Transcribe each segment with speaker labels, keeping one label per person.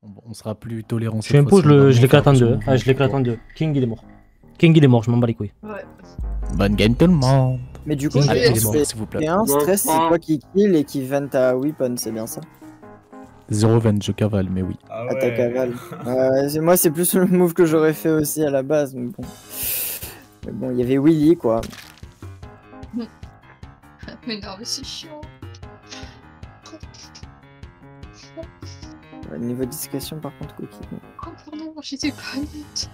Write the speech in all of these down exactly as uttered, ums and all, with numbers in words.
Speaker 1: On, on sera plus tolérant.
Speaker 2: Je impose le, je l'éclate en deux. Ah, je l'éclate en deux. King il est mort. King il est mort, je m'en bats les couilles.
Speaker 3: Ouais.
Speaker 1: Bonne game tout le monde.
Speaker 4: Mais du coup,
Speaker 2: King,
Speaker 1: Allez,
Speaker 2: il est
Speaker 4: c'est
Speaker 2: mort.
Speaker 1: s'il vous plaît.
Speaker 4: et un stress, c'est toi qui kill et qui vend ta weapon, c'est bien ça?
Speaker 1: Zéro vingt, je cavale, mais oui.
Speaker 5: Ah
Speaker 4: À ta cavale. Ouais, c'est- moi, c'est plus le move que j'aurais fait aussi à la base, mais bon. Mais bon, il y avait Willy, quoi.
Speaker 3: Mais non, mais c'est chiant.
Speaker 4: Ouais, niveau discrétion, par contre, Cookie. bon.
Speaker 3: Oh pardon, j'étais pas nette.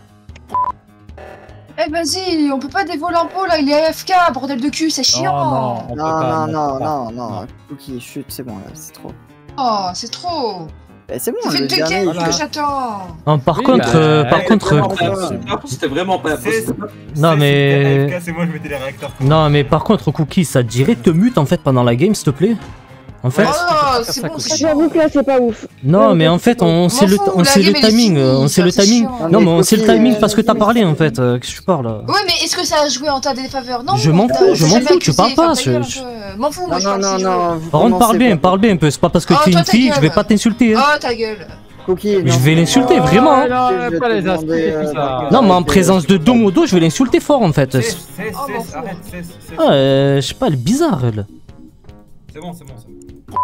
Speaker 3: Eh vas-y, on peut pas dévoiler un pot là, il est A F K, bordel de cul, c'est chiant.
Speaker 2: non, on peut
Speaker 4: Non,
Speaker 2: pas,
Speaker 4: non,
Speaker 2: on
Speaker 4: non,
Speaker 2: peut pas.
Speaker 4: non, non,
Speaker 2: Non.
Speaker 4: Cookie, chut, c'est bon, là, c'est trop.
Speaker 3: Oh, c'est trop.
Speaker 4: Bah, c'est bon,
Speaker 3: Ça fait
Speaker 4: le
Speaker 3: deux
Speaker 4: dernier,
Speaker 3: games
Speaker 4: il
Speaker 2: voilà.
Speaker 3: que
Speaker 4: fait-
Speaker 3: j'attends.
Speaker 2: Non, par
Speaker 6: Oui,
Speaker 2: contre,
Speaker 6: bah,
Speaker 2: euh, par
Speaker 6: ouais,
Speaker 2: contre,
Speaker 4: vraiment,
Speaker 2: euh,
Speaker 4: pas-
Speaker 7: C'était vraiment pas
Speaker 5: C'est-
Speaker 7: possible.
Speaker 2: non mais,
Speaker 5: A F K, c'est moi, je mettais les réacteurs.
Speaker 2: non mais par contre, Cookie, ça te dirait de te mute en fait pendant la game, s'il te plaît. En fait,
Speaker 3: Oh là, c'est
Speaker 6: ça,
Speaker 3: bon,
Speaker 6: Cookie.
Speaker 3: c'est chiant.
Speaker 8: J'avoue que là c'est pas ouf.
Speaker 2: non mais en fait, on sait le,
Speaker 3: m'en fous,
Speaker 2: on
Speaker 3: la
Speaker 2: sait le
Speaker 3: game, elle est
Speaker 2: timing,
Speaker 3: finie,
Speaker 2: on sait
Speaker 3: ça,
Speaker 2: le
Speaker 3: c'est
Speaker 2: timing.
Speaker 3: chiant.
Speaker 2: Non
Speaker 4: mais
Speaker 2: mais on sait le
Speaker 4: Cookie,
Speaker 2: timing
Speaker 4: euh,
Speaker 2: parce que t'as parlé en fait. euh, Qu'est-ce que tu parles là?
Speaker 3: Ouais, mais est-ce que ça a joué en ta défaveur? Non.
Speaker 2: Je m'en
Speaker 3: t'as-
Speaker 2: fous, je
Speaker 3: t'as
Speaker 2: m'en
Speaker 3: jamais
Speaker 2: fous, tu
Speaker 3: accusé,
Speaker 2: parles pas,
Speaker 3: ferme ta gueule
Speaker 2: je-
Speaker 3: un peu. M'en fous, moi
Speaker 4: Non,
Speaker 3: je
Speaker 4: non,
Speaker 3: parle
Speaker 4: non,
Speaker 3: si je
Speaker 4: non.
Speaker 3: veux.
Speaker 4: vous
Speaker 2: Par contre, parle
Speaker 4: commencez
Speaker 2: bien,
Speaker 4: pas.
Speaker 2: parle bien un peu. C'est pas parce que
Speaker 3: Oh,
Speaker 2: t'es
Speaker 3: toi,
Speaker 2: une
Speaker 3: ta
Speaker 2: fille, je vais
Speaker 3: gueule.
Speaker 2: pas t'insulter. Hein.
Speaker 3: Oh ta gueule.
Speaker 4: Cookie,
Speaker 2: Je
Speaker 4: non,
Speaker 2: vais l'insulter,
Speaker 4: non,
Speaker 2: vraiment.
Speaker 6: Oh, non,
Speaker 4: je vais
Speaker 6: pas
Speaker 4: te
Speaker 6: les
Speaker 4: demander,
Speaker 6: insulter,
Speaker 4: euh,
Speaker 6: tout ça.
Speaker 2: Non, mais en
Speaker 4: d'arrêter,
Speaker 2: présence de
Speaker 4: s'il te plaît.
Speaker 2: Domodo, je vais l'insulter fort en fait.
Speaker 5: C'est,
Speaker 2: C'est-
Speaker 5: c'est,
Speaker 3: Oh, m'en
Speaker 5: c'est,
Speaker 3: fous.
Speaker 5: arrête, c'est, c'est.
Speaker 2: Ah, euh, je sais pas, elle est bizarre elle.
Speaker 5: C'est bon, c'est bon, c'est bon.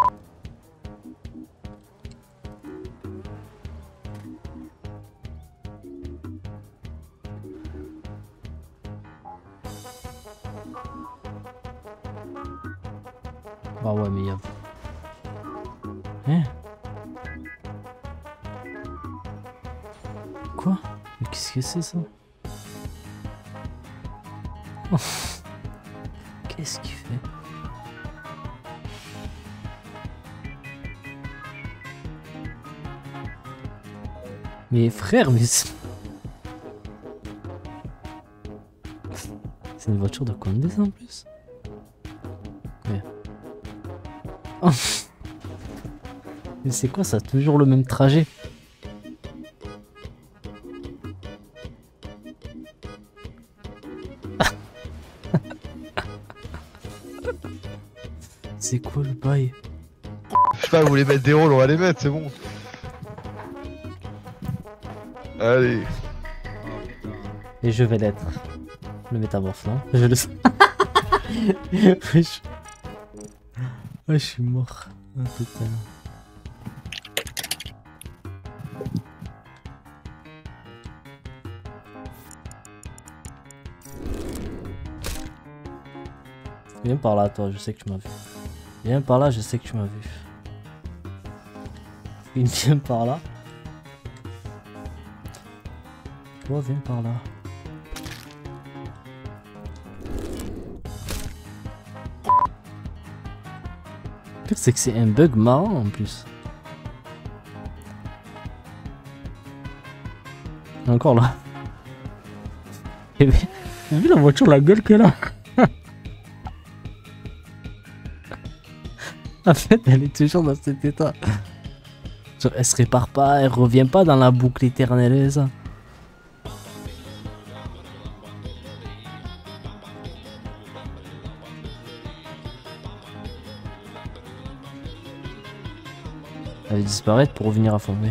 Speaker 2: Bah ouais, mais y'a. Hein? Quoi? Mais qu'est-ce que c'est ça? Oh. Qu'est-ce qu'il fait? Mais frère, mais c'est... C'est une voiture de Condé ça en plus? Ouais. Oh. Mais c'est quoi ça? Toujours le même trajet? C'est quoi le bail?
Speaker 9: Je sais pas, vous voulez mettre des rôles, on va les mettre, c'est bon. Allez.
Speaker 2: Et je vais l'être. Le métamorphe, non? Je le sais. Wesh. Ah, je suis mort. Ah, putain. Viens par là, toi, je sais que tu m'as vu. Viens par là, je sais que tu m'as vu. Viens par là. Toi, viens par là. Le pire, c'est que c'est un bug marrant en plus. Encore là. T'as vu la voiture, la gueule qu'elle a? En fait, elle est toujours dans cet état. Genre, elle se répare pas, elle revient pas dans la boucle éternelle, ça. Elle va disparaître pour revenir à former.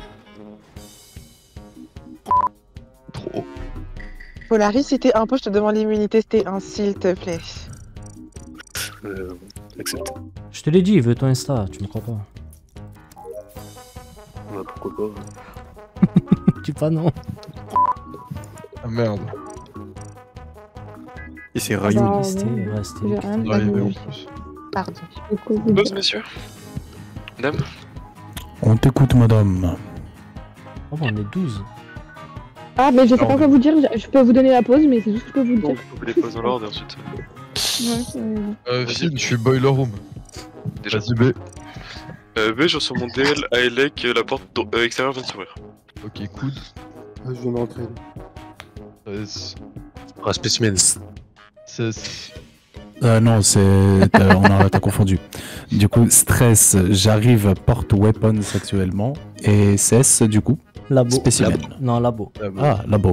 Speaker 9: Trop.
Speaker 8: Polaris, c'était un peu, je te demande l'immunité, c'était un s'il te plaît.
Speaker 7: Euh, accepte.
Speaker 2: Je te l'ai dit, veux ton Insta, tu me crois pas.
Speaker 7: Ouais, pourquoi pas.
Speaker 2: Tu pas non.
Speaker 9: Ah merde.
Speaker 1: Et c'est
Speaker 8: Bah,
Speaker 1: Rayou.
Speaker 2: C'était,
Speaker 8: ouais.
Speaker 2: ouais, c'était.
Speaker 8: J'ai rien
Speaker 9: Ouais, mais en
Speaker 8: dit.
Speaker 9: plus.
Speaker 8: Pardon.
Speaker 7: Pause, monsieur. Madame.
Speaker 1: On t'écoute, madame.
Speaker 2: Oh, on est douze.
Speaker 8: Ah, mais je sais
Speaker 9: Non,
Speaker 8: pas quoi
Speaker 9: mais-
Speaker 8: vous dire, je je peux vous donner la pause, mais c'est tout ce que je peux vous
Speaker 7: Donc,
Speaker 8: dire.
Speaker 7: vous les pauses dans l'ordre et ensuite.
Speaker 8: Ouais, euh,
Speaker 9: Euh, Finn, je suis boiler room.
Speaker 7: Déjà.
Speaker 9: Vas-y, B.
Speaker 7: Euh, B, je reçois mon D L à Elec, la porte do- euh, extérieure vient de s'ouvrir.
Speaker 9: Ok, coude.
Speaker 10: Je viens de rentrer.
Speaker 9: treize.
Speaker 7: Ah, spécimens.
Speaker 9: seize.
Speaker 1: Euh, non, c'est. euh, on a t'as confondu. Du coup, stress, j'arrive porte weapons actuellement. Et cesse, du coup,
Speaker 2: Labo.
Speaker 1: spécimen.
Speaker 2: Non, labo.
Speaker 1: Ah, labo.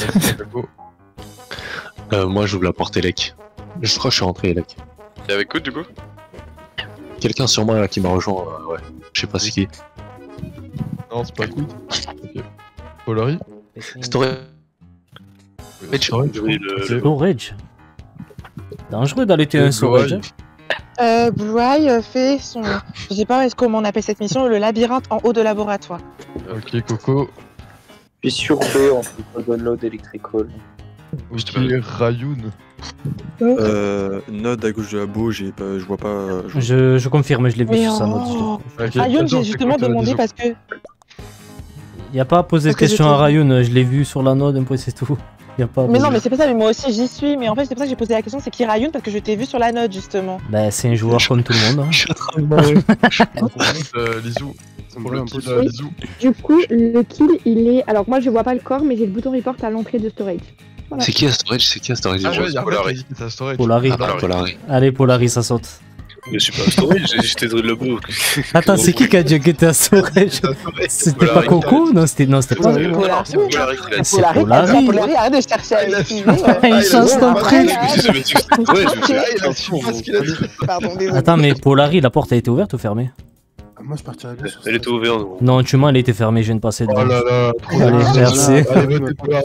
Speaker 7: Euh, moi, j'ouvre la porte Elec. Je crois que je suis rentré Elec. Et avec quoi, du coup? Quelqu'un sur moi là qui m'a rejoint, euh, ouais. Je sais pas c'est qui.
Speaker 9: Non, c'est pas good. Ok. Polari.
Speaker 7: Storage.
Speaker 9: Storage.
Speaker 2: Storage. Dangereux d'aller tuer un storage. hein.
Speaker 8: Euh, Blue Eye euh, fait son... Je sais pas comment on appelle cette mission, le labyrinthe en haut de laboratoire.
Speaker 9: Ok, Coco.
Speaker 6: Je suis sur B entre Download Electrical.
Speaker 9: Ok, Rayoun.
Speaker 10: Euh, Node à gauche de la boue, j'ai pas, je vois pas. Je...
Speaker 2: Je, je confirme, je l'ai vu
Speaker 8: Mais
Speaker 2: sur sa
Speaker 8: oh.
Speaker 2: note.
Speaker 9: Ok,
Speaker 8: Rayoun, j'ai
Speaker 9: attends,
Speaker 8: justement
Speaker 9: c'est quoi,
Speaker 8: demandé
Speaker 9: t'as
Speaker 8: parce que...
Speaker 2: Y a pas à poser de
Speaker 8: Parce que
Speaker 2: questions
Speaker 8: j'étais-
Speaker 2: à Rayoun, je l'ai vu sur la note, un peu c'est tout. Y a pas à
Speaker 8: Mais non,
Speaker 2: poser.
Speaker 8: mais c'est pas ça, mais moi aussi j'y suis. Mais en fait, c'est pour ça que j'ai posé la question, c'est qui Rayoun parce que je t'ai vu sur la note justement.
Speaker 2: Bah, c'est un joueur comme tout le monde. hein.
Speaker 7: Je suis en train de mourir.
Speaker 9: Euh, Lizou. Pour le kill,
Speaker 11: Oui.
Speaker 9: Lizou.
Speaker 11: Du coup, le kill, il est. Alors, moi, je vois pas le corps, mais j'ai le bouton report à l'entrée de storage. Voilà.
Speaker 7: C'est qui à Storage? C'est qui à Storage?
Speaker 9: Ah ouais, y'a rien
Speaker 7: Polari.
Speaker 9: qui dit que t'as storage.
Speaker 2: Polari.
Speaker 7: Ah bah, Polari.
Speaker 2: Allez, Polari, ça saute.
Speaker 12: Je suis pas à Storage, j'étais dans le bout.
Speaker 2: Attends, c'est qui qui a dit que t'es à storage? C'était pas Coco? Non, c'était non, c'était pas.
Speaker 6: C'est Polari qui l'a dit.
Speaker 2: C'est Polari.
Speaker 8: Polari, arrête de chercher à l'excuser.
Speaker 2: Il change d'entrée.
Speaker 12: Ouais, je
Speaker 9: Je sais pas ce qu'il a dit.
Speaker 8: Pardon, désolé.
Speaker 2: Attends, mais Polari, la porte a été ouverte ou fermée?
Speaker 10: Moi, je partirais bien sur
Speaker 12: Elle était ouverte. gros.
Speaker 2: Non, tu mens, elle était fermée, je viens de passer
Speaker 9: Oh
Speaker 2: devant.
Speaker 9: là là, trop
Speaker 2: Allez,
Speaker 9: bien.
Speaker 2: merci.
Speaker 9: Allez, votez Polari.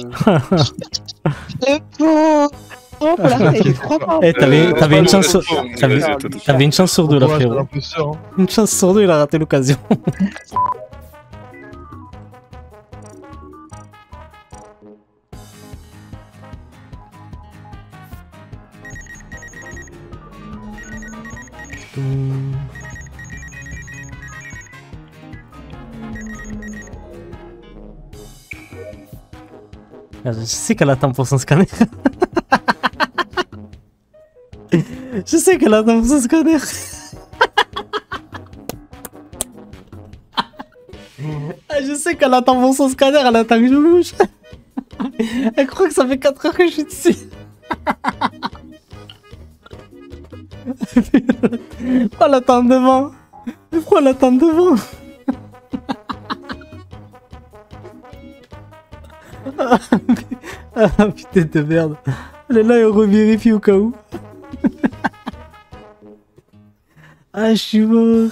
Speaker 8: Le pauvre. Oh, Polari, elle était trop forte.
Speaker 2: Eh, t'avais t'avais une chance sur...
Speaker 12: Vas-y,
Speaker 2: T'avais
Speaker 12: attends, attends.
Speaker 2: t'avais une chance sur deux là,
Speaker 9: Courage, t'es
Speaker 2: frérot.
Speaker 9: l'imposteur, hein.
Speaker 2: Une chance sur deux, il a raté l'occasion. Je sais qu'elle attend pour son scanner. Je sais qu'elle attend pour son scanner. Ah, je sais qu'elle attend pour son scanner, elle attend que je bouge. Elle croit que ça fait quatre heures que je suis dessus. Pourquoi elle attend devant? Pourquoi elle attend devant? Ah putain de merde. Elle est là et on revérifie au cas où. Ah, je suis mort.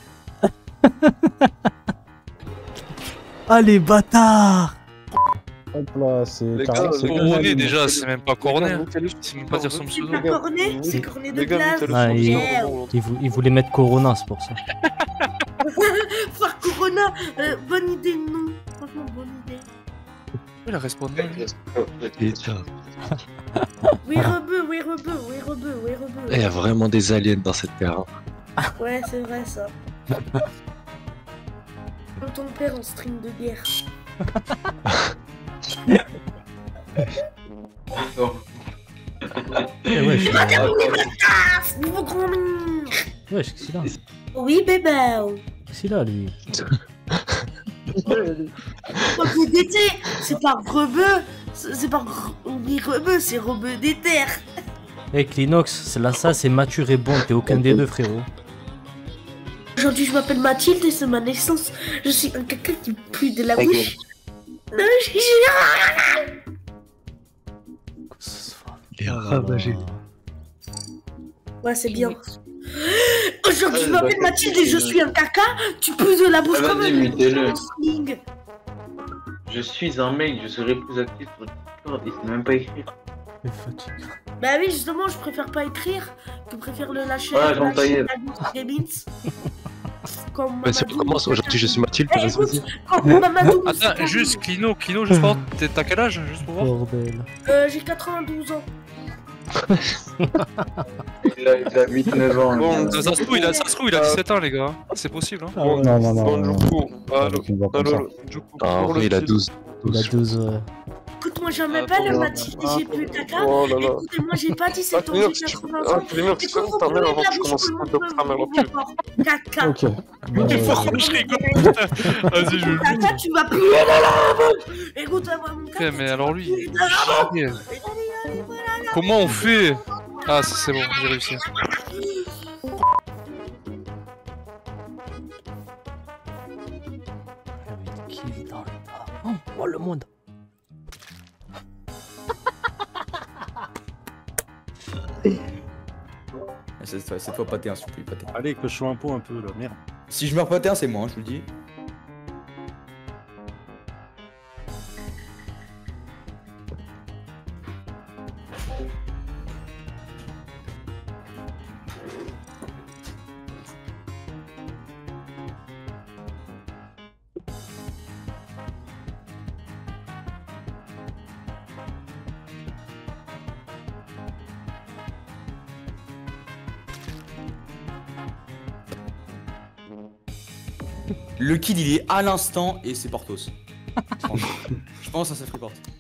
Speaker 2: Ah, les bâtards.
Speaker 13: Hop là, c'est
Speaker 12: Les
Speaker 13: carré-
Speaker 12: gars,
Speaker 13: c'est
Speaker 12: Coroné déjà, c'est même pas Coroné. C'est même pas dire son pseudo.
Speaker 14: C'est pas Cornet, c'est Cornet de glace.
Speaker 2: Ah, il, il, vou- il voulait mettre Corona, c'est pour ça.
Speaker 14: Faire Corona, euh, bonne idée, non. Franchement, bonne idée.
Speaker 12: Il a répondu.
Speaker 14: Oui, rebeu, oui, rebeu, oui, rebeu, oui, rebeu.
Speaker 7: Il y a vraiment des aliens dans cette terre. hein.
Speaker 14: Ouais, c'est vrai ça. Comme ton père en string de guerre.
Speaker 2: Eh ouais, je suis
Speaker 14: Ah, nouveau grand-mère.
Speaker 2: Ouais, qu'est-ce qu'il a?
Speaker 14: Oui, bébé.
Speaker 2: Qu'est-ce qu'il a, lui?
Speaker 14: Rebeu d'été, c'est pas rebeu, c'est c'est pas re- oui, rebeu, c'est rebeu des terres.
Speaker 2: Eh, Clinox, c'est là, ça, c'est mature et bon, t'es aucun des deux, frérot.
Speaker 14: Aujourd'hui, je m'appelle Mathilde et c'est ma naissance. Je suis un caca qui pue de la
Speaker 6: Ta
Speaker 14: bouche. Non, j'ai-
Speaker 7: Il est ravagé.
Speaker 14: Ouais, c'est bien. Aujourd'hui, je m'appelle Mathilde et je suis un caca. Tu pues de la bouche
Speaker 6: Ah,
Speaker 14: comme
Speaker 6: vas-y,
Speaker 14: un
Speaker 6: mutez-le.
Speaker 14: sling.
Speaker 6: Je suis un mec, je serai plus actif sur Discord et c'est même pas écrire.
Speaker 14: Bah oui, justement, je préfère pas écrire. Je préfère le lâcher.
Speaker 6: Ouais, j'entends
Speaker 14: lâcher
Speaker 6: hier.
Speaker 14: la Gamins. Comme
Speaker 7: Vas-y, on
Speaker 14: Mamadou.
Speaker 7: commence. Aujourd'hui, je suis Mathilde.
Speaker 14: Eh,
Speaker 7: Vas-y,
Speaker 14: écoute,
Speaker 7: vas-y.
Speaker 14: comme Mamadou.
Speaker 12: Attends, juste Clino, Clino, juste pour voir, t'es- t'as quel âge, juste pour voir?
Speaker 2: Bordel.
Speaker 14: Euh, j'ai quatre-vingt-douze ans.
Speaker 6: Il a, il a huit neuf ans.
Speaker 12: Bon, ça se trouve, il a, ça se trouve, il a dix-sept ans, les gars. C'est possible, hein?
Speaker 2: Ah ouais.
Speaker 13: Non, non, non. non.
Speaker 12: Allô,
Speaker 13: Tu me vois comme ça.
Speaker 12: allô, Juku.
Speaker 7: Ah, en vrai, il a douze.
Speaker 2: Il a douze. euh,
Speaker 14: Écoute, moi j'en mets pas le Mathilde et j'ai plus caca.
Speaker 6: Oh là là.
Speaker 14: Écoutez, moi j'ai pas dix-sept ans,
Speaker 6: Ah,
Speaker 14: j'ai quatre-vingts
Speaker 6: ah,
Speaker 14: ans.
Speaker 6: Clément,
Speaker 14: Et
Speaker 6: tu
Speaker 14: quand
Speaker 6: connais
Speaker 14: vous
Speaker 6: ta mère
Speaker 14: prenez
Speaker 6: avant
Speaker 14: la
Speaker 6: que je
Speaker 14: bouche
Speaker 6: commence
Speaker 14: comme
Speaker 6: à
Speaker 14: un
Speaker 6: te faire mal au cul.
Speaker 14: peu, caca.
Speaker 13: Ok. Euh,
Speaker 12: Je rigole, putain. Vas-y, je le
Speaker 14: Caca, tu vas puer dans la bouche. Écoute, moi mon caca.
Speaker 12: fais, mais alors lui.
Speaker 14: tu vas puer dans la bouche.
Speaker 12: chier. Comment on fait? Ah, ça, c'est bon, j'ai réussi.
Speaker 2: Qui est dans le tas? Oh, oh, le monde.
Speaker 15: Cette fois, cette fois pas T un, s'il vous plaît, pas T un.
Speaker 13: Allez, que je sois un pot un peu là, merde.
Speaker 15: Si je meurs pas T un, c'est moi, hein, je vous le dis. Le kill il est à l'instant et c'est Portos. Je pense, je pense à sa free porte.